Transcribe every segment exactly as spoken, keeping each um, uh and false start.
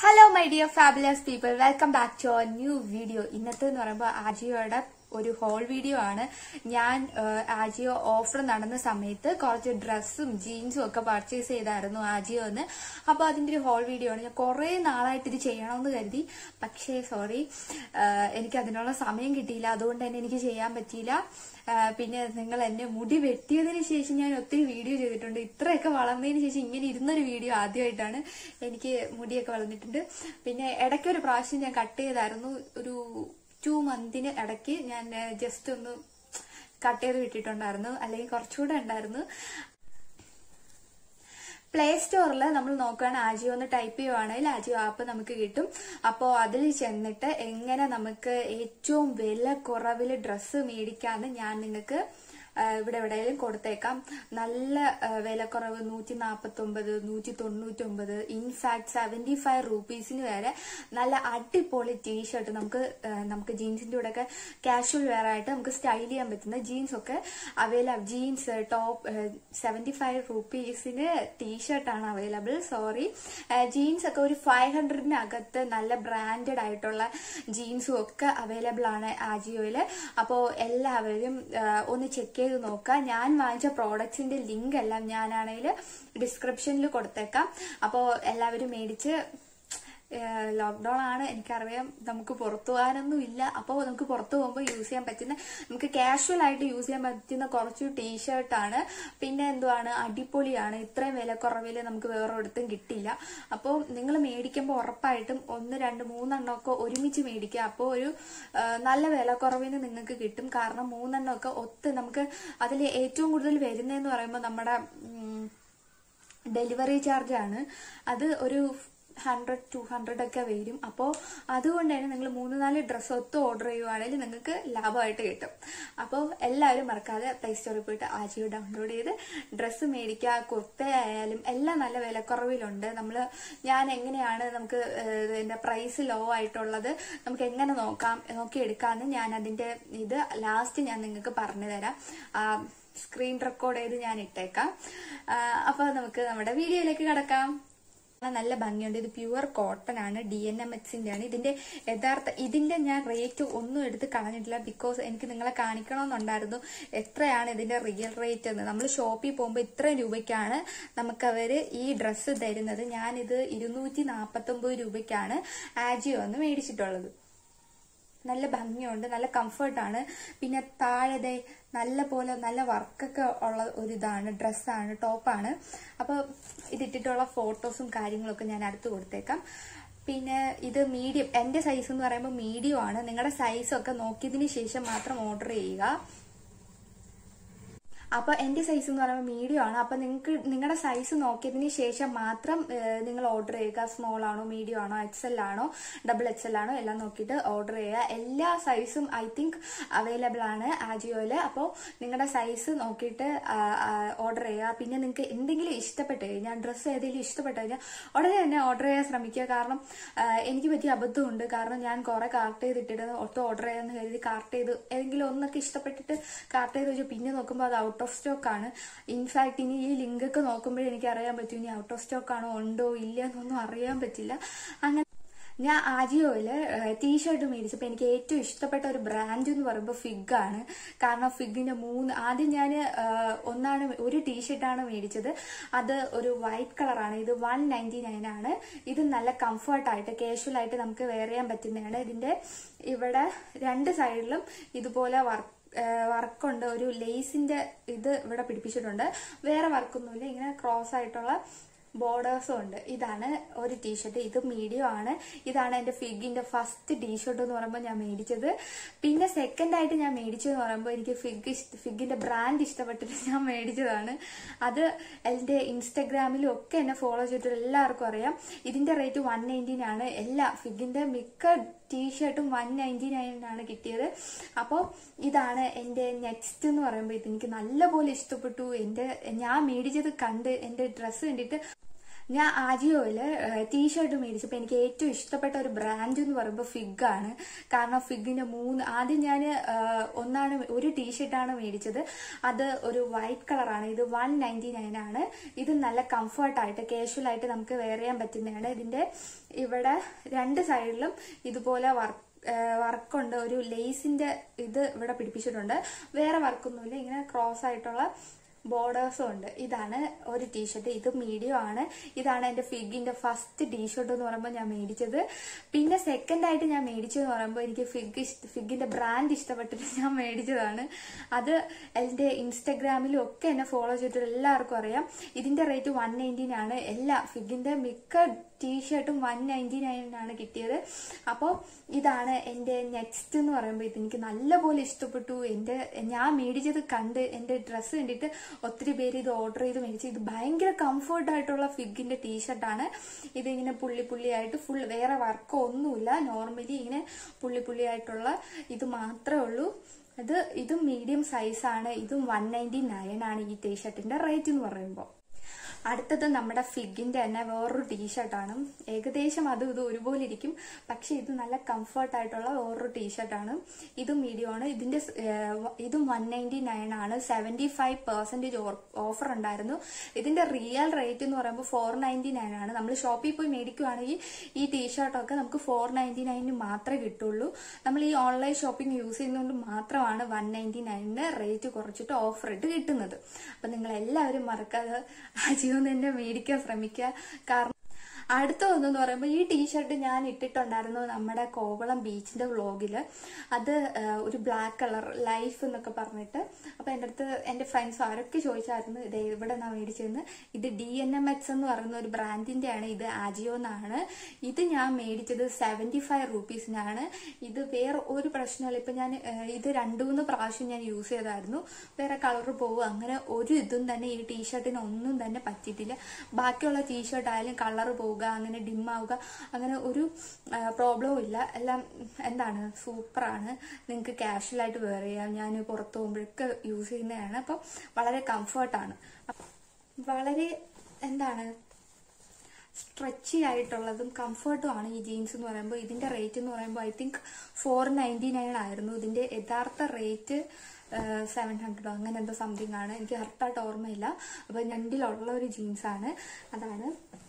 Hello my dear fabulous people, welcome back to a new video. ഇന്നത്തെ എന്ന് പറയുമ്പോൾ ആജിയോയുടെ ഒരു ഹോൾ വീഡിയോ ആണ്. ഞാൻ ആജിയോ ഓഫർ നടന്ന സമയത്ത് കുറച്ച് ഡ്രസ്സും ജീൻസും ഒക്കെ പർച്ചേസ് ചെയ്തായിരുന്നു ആജിയോ എന്ന്. അപ്പോൾ അതിന്റെ ഒരു ഹോൾ വീഡിയോ ആണ്. ഞാൻ കുറെ നാളായിട്ട് ഇത് ചെയ്യണമെന്ന് കരുതി, പക്ഷേ സോറി എനിക്ക് അതിനുള്ള സമയം കിട്ടിയില്ല. അതുകൊണ്ട് തന്നെ എനിക്ക് ചെയ്യാൻ പറ്റിയില്ല. പിന്നെ നിങ്ങൾ എന്നെ മുടി വെട്ടിയതിന് ശേഷം ഞാൻ ഒത്തിരി വീഡിയോ ചെയ്തിട്ടുണ്ട്. ഇത്രയൊക്കെ വളർന്നതിന് ശേഷം ഇങ്ങനെ ഇരുന്നൊരു വീഡിയോ ആദ്യമായിട്ടാണ്. എനിക്ക് മുടിയൊക്കെ വളർന്നിട്ടുണ്ട്. പിന്നെ ഇടയ്ക്ക് ഒരു പ്രാവശ്യം ഞാൻ കട്ട് ചെയ്തായിരുന്നു. ഒരു ടു മന്തിന് ഇടയ്ക്ക് ഞാൻ ജസ്റ്റ് ഒന്ന് കട്ട് ചെയ്ത് വിട്ടിട്ടുണ്ടായിരുന്നു, അല്ലെങ്കിൽ കുറച്ചുകൂടെ ഉണ്ടായിരുന്നു. പ്ലേ സ്റ്റോറിൽ നമ്മൾ നോക്കുകയാണ് ആജിയോ എന്ന് ടൈപ്പ് ചെയ്യുവാണെങ്കിൽ ആജിയോ ആപ്പ് നമുക്ക് കിട്ടും. അപ്പോൾ അതിൽ ചെന്നിട്ട് എങ്ങനെ നമുക്ക് ഏറ്റവും വില കുറവിൽ ഡ്രസ്സ് മേടിക്കാമെന്ന് ഞാൻ നിങ്ങൾക്ക് ഇവിടെ എവിടെയെങ്കിലും കൊടുത്തേക്കാം. നല്ല വിലക്കുറവ് നൂറ്റി നാപ്പത്തി ഒമ്പത് നൂറ്റി തൊണ്ണൂറ്റി ഒമ്പത് ഇൻഫാക്ട് സെവന്റി ഫൈവ് റുപ്പീസിന് വരെ നല്ല അടിപൊളി ടീഷർട്ട് നമുക്ക് നമുക്ക് ജീൻസിന്റെ കൂടെ ഒക്കെ കാഷ്വൽ വെയർ ആയിട്ട് നമുക്ക് സ്റ്റൈൽ ചെയ്യാൻ പറ്റുന്ന ജീൻസ് ഒക്കെ available. Jeans top seventy five റുപ്പീസിന് ടീഷർട്ടാണ് അവൈലബിൾ. സോറി, ജീൻസ് ഒക്കെ ഒരു ഫൈവ് ഹൺഡ്രഡിനകത്ത് നല്ല ബ്രാൻഡഡ് ആയിട്ടുള്ള ജീൻസും ഒക്കെ അവൈലബിൾ ആണ് ആജിയോയില്. അപ്പോൾ എല്ലാവരും ഒന്ന് ചെക്ക് ചെയ്ത് നോക്കാം. ഞാൻ വാങ്ങിച്ച പ്രോഡക്ട്സിന്റെ ലിങ്ക് എല്ലാം ഞാനാണെങ്കിൽ ഡിസ്ക്രിപ്ഷനിൽ കൊടുത്തേക്കാം. അപ്പോൾ എല്ലാവരും മേടിച്ച്, ലോക്ക്ഡൌൺ ആണ് എനിക്കറിയാം, നമുക്ക് പുറത്തു പോകാനൊന്നും ഇല്ല. അപ്പോൾ നമുക്ക് പുറത്തു പോകുമ്പോൾ യൂസ് ചെയ്യാൻ പറ്റുന്ന, നമുക്ക് കാഷ്വൽ ആയിട്ട് യൂസ് ചെയ്യാൻ പറ്റുന്ന കുറച്ച് ടീഷർട്ടാണ്. പിന്നെ എന്തുവാണ്, അടിപൊളിയാണ്. ഇത്രയും വിലക്കുറവിൽ നമുക്ക് വേറെ ഒരിടത്തും കിട്ടില്ല. അപ്പോൾ നിങ്ങൾ മേടിക്കുമ്പോൾ ഉറപ്പായിട്ടും ഒന്ന് രണ്ട് മൂന്നെണ്ണം ഒക്കെ ഒരുമിച്ച് മേടിക്കുക. അപ്പോൾ ഒരു നല്ല വിലക്കുറവിന് നിങ്ങൾക്ക് കിട്ടും. കാരണം മൂന്നെണ്ണം ഒക്കെ ഒത്ത് നമുക്ക് അതിൽ ഏറ്റവും കൂടുതൽ വരുന്നതെന്ന് പറയുമ്പോൾ നമ്മുടെ ഡെലിവറി ചാർജ് ആണ്. അത് ഒരു ഹൺഡ്രഡ് ടു ഹൺഡ്രഡ് ഒക്കെ വരും. അപ്പോൾ അതുകൊണ്ട് തന്നെ നിങ്ങൾ മൂന്ന് നാല് ഡ്രസ്സ് ഒത്ത് ഓർഡർ ചെയ്യുവാണെങ്കിൽ നിങ്ങൾക്ക് ലാഭമായിട്ട് കിട്ടും. അപ്പോൾ എല്ലാവരും മറക്കാതെ പ്ലേ സ്റ്റോറിൽ പോയിട്ട് ആജിയോ ഡൗൺലോഡ് ചെയ്ത് ഡ്രസ്സ് മേടിക്കുക. കുർത്ത ആയാലും എല്ലാം നല്ല വിലക്കുറവിലുണ്ട്. നമ്മൾ ഞാൻ എങ്ങനെയാണ് നമുക്ക് ഇതിന്റെ പ്രൈസ് ലോ ആയിട്ടുള്ളത് നമുക്ക് എങ്ങനെ നോക്കാം നോക്കിയെടുക്കാമെന്ന് ഞാൻ അതിന്റെ ഇത് ലാസ്റ്റ് ഞാൻ നിങ്ങൾക്ക് പറഞ്ഞു തരാം. സ്ക്രീൻ റെക്കോർഡ് ചെയ്ത് ഞാൻ ഇട്ടേക്കാം. അപ്പോൾ നമുക്ക് നമ്മുടെ വീഡിയോയിലേക്ക് കടക്കാം. നല്ല ഭംഗിയുണ്ട്. ഇത് പ്യുവർ കോട്ടൺ ആണ്, ഡി എൻ എം എക്സിന്റെ ആണ്. ഇതിന്റെ യഥാർത്ഥ ഇതിന്റെ ഞാൻ റേറ്റ് ഒന്നും എടുത്ത് കളഞ്ഞിട്ടില്ല. ബിക്കോസ് എനിക്ക് നിങ്ങളെ കാണിക്കണമെന്നുണ്ടായിരുന്നു എത്രയാണ് ഇതിന്റെ റിയൽ റേറ്റ് എന്ന്. നമ്മൾ ഷോപ്പിൽ പോകുമ്പോൾ ഇത്രയും രൂപയ്ക്കാണ് നമുക്കവര് ഈ ഡ്രസ്സ് തരുന്നത്. ഞാനിത് ഇരുന്നൂറ്റി നാപ്പത്തി ഒമ്പത് രൂപയ്ക്കാണ് ആജിയോ എന്ന് മേടിച്ചിട്ടുള്ളത്. നല്ല ഭംഗിയുണ്ട്, നല്ല കംഫർട്ടാണ്. പിന്നെ താഴെ നല്ല പോലെ നല്ല വർക്കൊക്കെ ഉള്ള ഒരു ഇതാണ്, ഡ്രസ്സാണ്, ടോപ്പാണ്. അപ്പോൾ ഇതിട്ടിട്ടുള്ള ഫോട്ടോസും കാര്യങ്ങളൊക്കെ ഞാൻ അടുത്ത് കൊടുത്തേക്കാം. പിന്നെ ഇത് മീഡിയം, എന്റെ സൈസ് എന്ന് പറയുമ്പോൾ മീഡിയം ആണ്. നിങ്ങളുടെ സൈസൊക്കെ നോക്കിയതിന് ശേഷം മാത്രം ഓർഡർ ചെയ്യുക. അപ്പൊ എന്റെ സൈസ് എന്ന് പറയുമ്പോൾ മീഡിയം ആണ്. അപ്പൊ നിങ്ങൾക്ക് നിങ്ങളുടെ സൈസ് നോക്കിയതിന് ശേഷം മാത്രം നിങ്ങൾ ഓർഡർ ചെയ്യുക. സ്മോൾ ആണോ, മീഡിയം ആണോ, എക്സ് എൽ ആണോ, ഡബിൾ എക്സ് എൽ ആണോ എല്ലാം നോക്കിയിട്ട് ഓർഡർ ചെയ്യുക. എല്ലാ സൈസും ഐ തിങ്ക് അവൈലബിൾ ആണ് ആജിയോയില്. അപ്പോൾ നിങ്ങളുടെ സൈസ് നോക്കിയിട്ട് ഓർഡർ ചെയ്യുക. പിന്നെ നിങ്ങൾക്ക് എന്തെങ്കിലും ഇഷ്ടപ്പെട്ട് കഴിഞ്ഞാൽ, ഡ്രസ്സ് ഏതെങ്കിലും ഇഷ്ടപ്പെട്ട് കഴിഞ്ഞാൽ ഉടനെ തന്നെ ഓർഡർ ചെയ്യാൻ ശ്രമിക്കുക. കാരണം എനിക്ക് പറ്റിയ അബദ്ധമുണ്ട്. കാരണം ഞാൻ കുറെ കാർട്ട് ചെയ്തിട്ടിട്ട് ഒട്ടും ഓർഡർ ചെയ്യാന്ന് കരുതി കാർട്ട് ചെയ്ത് ഏതെങ്കിലും ഒന്നൊക്കെ ഇഷ്ടപ്പെട്ടിട്ട് കാർട്ട് ചെയ്ത് വെച്ചാൽ പിന്നെ നോക്കുമ്പോൾ അത് ഔട്ട് ഓഫ് സ്റ്റോക്ക് ആണ്. ഇൻഫാക്ട് ഇനി ഈ ലിങ്ക് ഒക്കെ നോക്കുമ്പോഴേ എനിക്ക് അറിയാൻ പറ്റും ഇനി ഔട്ട് ഓഫ് സ്റ്റോക്ക് ആണോ ഉണ്ടോ ഇല്ല എന്നൊന്നും അറിയാൻ പറ്റില്ല. അങ്ങനെ ഞാൻ ആജിയോയില് ടീഷർട്ട് മേടിച്ചപ്പോൾ എനിക്ക് ഏറ്റവും ഇഷ്ടപ്പെട്ട ഒരു ബ്രാൻഡ് എന്ന് പറയുമ്പോൾ ഫിഗ് ആണ്. കാരണം ഫിഗിന്റെ മൂന്ന് ആദ്യം ഞാൻ ഒന്നാണ് ഒരു ടീഷർട്ടാണ് മേടിച്ചത്. അത് ഒരു വൈറ്റ് കളറാണ്. ഇത് വൺ നയൻറ്റി നയൻ ആണ്. ഇത് നല്ല കംഫർട്ടായിട്ട് കാഷ്വൽ ആയിട്ട് നമുക്ക് വെയർ ചെയ്യാൻ പറ്റുന്നതാണ്. ഇതിന്റെ ഇവിടെ രണ്ട് സൈഡിലും ഇതുപോലെ വർക്ക് വർക്കുണ്ട്. ഒരു ലേസിന്റെ ഇത് ഇവിടെ പിടിപ്പിച്ചിട്ടുണ്ട്. വേറെ വർക്കൊന്നുമില്ല. ഇങ്ങനെ ക്രോസ് ആയിട്ടുള്ള ബോർഡേഴ്സും ഉണ്ട്. ഇതാണ് ഒരു ടീഷർട്ട്. ഇത് മീഡിയം ആണ്. ഇതാണ് എന്റെ ഫിഗിന്റെ ഫസ്റ്റ് ടീഷർട്ട് എന്ന് പറയുമ്പോൾ ഞാൻ മേടിച്ചത്. പിന്നെ സെക്കൻഡ് ആയിട്ട് ഞാൻ മേടിച്ചതെന്ന് പറയുമ്പോൾ എനിക്ക് ഫിഗ് ഫിഗിന്റെ ബ്രാൻഡ് ഇഷ്ടപ്പെട്ടിട്ട് ഞാൻ മേടിച്ചതാണ്. അത് എന്റെ ഇൻസ്റ്റഗ്രാമിലും ഒക്കെ എന്നെ ഫോളോ ചെയ്തിട്ട് എല്ലാവർക്കും അറിയാം. ഇതിന്റെ റേറ്റ് വൺ നയൻറ്റീൻ ആണ്. എല്ലാ ഫിഗിന്റെ മിക്ക ടീഷർട്ടും വൺ നയൻറ്റി നയനാണ് കിട്ടിയത്. അപ്പോൾ ഇതാണ് എന്റെ നെക്സ്റ്റ് എന്ന് പറയുമ്പോൾ ഇത് എനിക്ക് നല്ലപോലെ ഇഷ്ടപ്പെട്ടു. എന്റെ ഞാൻ മേടിച്ചത് കണ്ട് എന്റെ ഡ്രസ്സ് കണ്ടിട്ട് ഞാൻ ആജിയോയില് ടീഷർട്ട് മേടിച്ചപ്പോൾ എനിക്ക് ഏറ്റവും ഇഷ്ടപ്പെട്ട ഒരു ബ്രാൻഡ് എന്ന് പറയുമ്പോൾ ഫിഗ് ആണ്. കാരണം ഫിഗിന്റെ മൂന്ന് ആദ്യം ഞാൻ ഒന്നാണ് ഒരു ടീഷർട്ടാണ് മേടിച്ചത്. അത് ഒരു വൈറ്റ് കളറാണ്. ഇത് വൺ നയൻറ്റി നയൻ ആണ്. ഇത് നല്ല കംഫർട്ടായിട്ട് കാഷ്വൽ ആയിട്ട് നമുക്ക് വെയർ ചെയ്യാൻ പറ്റുന്നതാണ്. ഇതിന്റെ ഇവിടെ രണ്ട് സൈഡിലും ഇതുപോലെ വർക്ക് വർക്കുണ്ട്. ഒരു ലേസിന്റെ ഇത് ഇവിടെ പിടിപ്പിച്ചിട്ടുണ്ട്. വേറെ വർക്കൊന്നുമില്ല. ഇങ്ങനെ ക്രോസ് ആയിട്ടുള്ള ബോർഡേഴ്സും ഉണ്ട്. ഇതാണ് ഒരു ടീഷർട്ട്. ഇത് മീഡിയം ആണ്. ഇതാണ് എന്റെ ഫിഗിന്റെ ഫസ്റ്റ് ടീഷർട്ട് എന്ന് പറയുമ്പോൾ ഞാൻ മേടിച്ചത്. പിന്നെ സെക്കൻഡ് ആയിട്ട് ഞാൻ മേടിച്ചതെന്ന് പറയുമ്പോൾ എനിക്ക് ഫിഗ് ഫിഗിന്റെ ബ്രാൻഡ് ഇഷ്ടപ്പെട്ടിട്ട് ഞാൻ മേടിച്ചതാണ്. അത് എന്റെ ഇൻസ്റ്റഗ്രാമിലും ഒക്കെ എന്നെ ഫോളോ ചെയ്തിട്ട് എല്ലാവർക്കും അറിയാം. ഇതിന്റെ റേറ്റ് വൺ നയൻറ്റീൻ ആണ്. എല്ലാ ഫിഗിന്റെ മിക്ക ടീഷർട്ടും വൺ നയൻറ്റി നയനാണ് കിട്ടിയത്. അപ്പോൾ ഇതാണ് എന്റെ നെക്സ്റ്റ് എന്ന് പറയുമ്പോൾ ഇത് എനിക്ക് നല്ലപോലെ ഇഷ്ടപ്പെട്ടു. എന്റെ ഞാൻ മേടിച്ചത് കണ്ട് എന്റെ ഡ്രസ്സ് കണ്ടിട്ട് ഒത്തിരി പേര് ഇത് ഓർഡർ ചെയ്ത് മേടിച്ചു. ഇത് ഭയങ്കര കംഫർട്ട് ആയിട്ടുള്ള ഫിഗിന്റെ ടീഷർട്ടാണ്. ഇതിങ്ങനെ പുള്ളി പുള്ളിയായിട്ട് ഫുൾ വേറെ വർക്കോ ഒന്നുമില്ല. നോർമലി ഇങ്ങനെ പുള്ളി പുള്ളിയായിട്ടുള്ള ഇത് മാത്രമേ ഉള്ളൂ. ഇത് ഇതും മീഡിയം സൈസാണ്. ഇതും വൺ നയൻറ്റി നയൻ ആണ് ഈ ടീഷർട്ടിന്റെ റേറ്റ് എന്ന് പറയുമ്പോൾ. അടുത്തത് നമ്മുടെ ഫിഗിന്റെ തന്നെ വേറൊരു ടീഷർട്ടാണ്. ഏകദേശം അതും ഇത് ഒരുപോലെ ഇരിക്കും. പക്ഷെ ഇത് നല്ല കംഫർട്ട് ആയിട്ടുള്ള വേറൊരു ടീഷർട്ടാണ്. ഇതും മീഡിയം ആണ്. ഇതിന്റെ ഇതും വൺ നയൻറ്റി നയൻ ആണ്. സെവന്റി ഫൈവ് പെർസെന്റേജ് ഓഫർ ഉണ്ടായിരുന്നു. ഇതിന്റെ റിയൽ റേറ്റ് എന്ന് പറയുമ്പോൾ ഫോർ നയൻറ്റി നയൻ ആണ്. നമ്മൾ ഷോപ്പിൽ പോയി മേടിക്കുവാണെങ്കിൽ ഈ ടീഷർട്ടൊക്കെ നമുക്ക് ഫോർ നയൻറ്റി നയനിന് മാത്രമേ കിട്ടുള്ളൂ. നമ്മൾ ഈ ഓൺലൈൻ ഷോപ്പിംഗ് യൂസ് ചെയ്യുന്നതുകൊണ്ട് മാത്രമാണ് വൺ നയൻറ്റി നയനിന് റേറ്റ് കുറച്ചിട്ട് ഓഫർ ഇട്ട് കിട്ടുന്നത്. അപ്പൊ നിങ്ങൾ എല്ലാവരും മറക്കാതെ അജിയോ തന്നെ മേടിക്കാൻ ശ്രമിക്കുക. കാരണം അടുത്ത ഒന്നെന്ന് പറയുമ്പോൾ ഈ ടീഷർട്ട് ഞാൻ ഇട്ടിട്ടുണ്ടായിരുന്നു നമ്മുടെ കോവളം ബീച്ചിന്റെ വ്ളോഗില്. അത് ഒരു ബ്ലാക്ക് കളർ ലൈഫ് എന്നൊക്കെ പറഞ്ഞിട്ട്. അപ്പൊ എൻ്റെ അടുത്ത് എന്റെ ഫ്രണ്ട്സ് ആരൊക്കെ ചോദിച്ചായിരുന്നു ഇത് എവിടെ നിന്നാ മേടിച്ചതെന്ന്. ഇത് ഡി എൻ എം എക്സ് എന്ന് പറയുന്ന ഒരു ബ്രാൻഡിന്റെ ആണ്. ഇത് ആജിയോ എന്നാണ്. ഇത് ഞാൻ മേടിച്ചത് സെവന്റി ഫൈവ് റുപ്പീസിനാണ്. ഇത് വേറെ ഒരു പ്രശ്നമല്ല. ഇപ്പൊ ഞാൻ ഇത് രണ്ടു മൂന്ന് പ്രാവശ്യം ഞാൻ യൂസ് ചെയ്തായിരുന്നു. വേറെ കളർ പോവുക അങ്ങനെ ഒരു ഇതും തന്നെ ഈ ടീഷർട്ടിന് ഒന്നും തന്നെ പറ്റിയിട്ടില്ല. ബാക്കിയുള്ള ടീഷർട്ട് ആയാലും കളർ പോവുക അങ്ങനെ ഡിം ആവുക അങ്ങനെ ഒരു പ്രോബ്ലവും ഇല്ല. എല്ലാം എന്താണ് സൂപ്പറാണ്. നിങ്ങൾക്ക് കാഷ്വൽ ആയിട്ട് വെയർ ചെയ്യാം. ഞാൻ പുറത്ത് പോകുമ്പോഴൊക്കെ യൂസ് ചെയ്യുന്നതാണ്. അപ്പം വളരെ കംഫർട്ടാണ്. വളരെ എന്താണ് സ്ട്രെച്ചി ആയിട്ടുള്ളതും കംഫർട്ടും ആണ് ഈ ജീൻസ് എന്ന് പറയുമ്പോൾ. ഇതിന്റെ റേറ്റ് എന്ന് പറയുമ്പോൾ I think four ninety nine ആയിരുന്നു. ഇതിന്റെ യഥാർത്ഥ റേറ്റ് സെവൻ ഹൺഡ്രഡോ അങ്ങനെ എന്തോ സംതിങ് ആണ്. എനിക്ക് കറക്റ്റായിട്ട് ഓർമ്മയില്ല. അപ്പൊ രണ്ടിലുള്ള ഒരു ജീൻസ് ആണ്. അതാണ്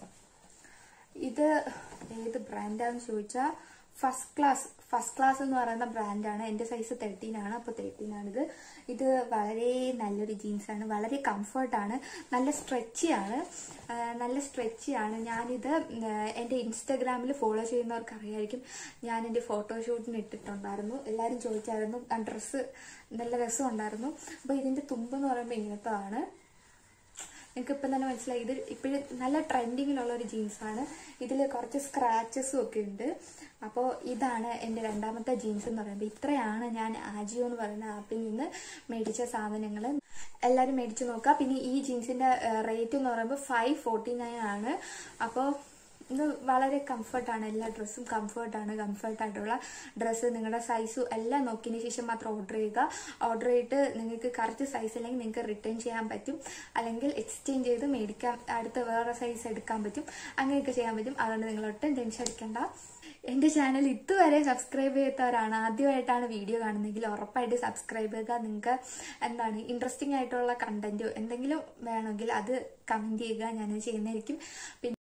ഇത്. ഏത് ബ്രാൻഡാന്ന് ചോദിച്ചാൽ ഫസ്റ്റ് ക്ലാസ് ഫസ്റ്റ് ക്ലാസ് എന്ന് പറയുന്ന ബ്രാൻഡാണ്. എന്റെ സൈസ് തേർട്ടീൻ ആണ്. അപ്പൊ തേർട്ടീൻ ആണിത്. ഇത് വളരെ നല്ലൊരു ജീൻസാണ്. വളരെ കംഫർട്ടാണ്. നല്ല സ്ട്രെച്ചി ആണ്. നല്ല സ്ട്രെച്ചി ആണ്. ഞാനിത് എന്റെ ഇൻസ്റ്റഗ്രാമിൽ ഫോളോ ചെയ്യുന്നവർക്ക് അറിയായിരിക്കും. ഞാൻ എന്റെ ഫോട്ടോഷൂട്ടിന് ഇട്ടിട്ടുണ്ടായിരുന്നു. എല്ലാവരും ചോദിച്ചായിരുന്നു. ആ ഡ്രസ്സ് നല്ല രസമുണ്ടായിരുന്നു. അപ്പൊ ഇതിന്റെ തുമ്പെന്ന് പറയുമ്പോൾ ഇങ്ങനത്തതാണ്. നിങ്ങൾക്ക് ഇപ്പം തന്നെ മനസ്സിലായി. ഇത് ഇപ്പോഴും നല്ല ട്രെൻഡിങ്ങിലുള്ള ഒരു ജീൻസാണ്. ഇതിൽ കുറച്ച് സ്ക്രാച്ചസും ഒക്കെ ഉണ്ട്. അപ്പോൾ ഇതാണ് എൻ്റെ രണ്ടാമത്തെ ജീൻസ് എന്ന് പറയുമ്പോൾ. ഇത്രയാണ് ഞാൻ ആജിയോ എന്ന് പറയുന്ന ആപ്പിൽ നിന്ന് മേടിച്ച സാധനങ്ങൾ. എല്ലാവരും മേടിച്ച് നോക്കുക. പിന്നെ ഈ ജീൻസിന്റെ റേറ്റ് എന്ന് പറയുമ്പോൾ ഫൈവ് ഫോർട്ടി നയൻ ആണ്. അപ്പോൾ ഇത് വളരെ കംഫർട്ടാണ്. എല്ലാ ഡ്രസ്സും കംഫർട്ടാണ്. കംഫർട്ടായിട്ടുള്ള ഡ്രസ്സ് നിങ്ങളുടെ സൈസും എല്ലാം നോക്കിയതിന് ശേഷം മാത്രം ഓർഡർ ചെയ്യുക. ഓർഡർ ചെയ്തിട്ട് നിങ്ങൾക്ക് കറക്റ്റ് സൈസ് അല്ലെങ്കിൽ നിങ്ങൾക്ക് റിട്ടേൺ ചെയ്യാൻ പറ്റും. അല്ലെങ്കിൽ എക്സ്ചേഞ്ച് ചെയ്ത് മേടിക്കാൻ അടുത്ത വേറെ സൈസ് എടുക്കാൻ പറ്റും. അങ്ങനെയൊക്കെ ചെയ്യാൻ പറ്റും. അതുകൊണ്ട് നിങ്ങൾ ഒട്ടും ടെൻഷൻ അടിക്കണ്ട. എന്റെ ചാനൽ ഇതുവരെ സബ്സ്ക്രൈബ് ചെയ്യാത്തവരാണ്, ആദ്യമായിട്ടാണ് വീഡിയോ കാണുന്നതെങ്കിൽ ഉറപ്പായിട്ട് സബ്സ്ക്രൈബ് ചെയ്യുക. നിങ്ങൾക്ക് എന്താണ് ഇൻട്രസ്റ്റിംഗ് ആയിട്ടുള്ള കണ്ടന്റോ എന്തെങ്കിലും വേണമെങ്കിൽ അത് കമന്റ് ചെയ്യുക. ഞാനത് ചെയ്യുന്നതായിരിക്കും.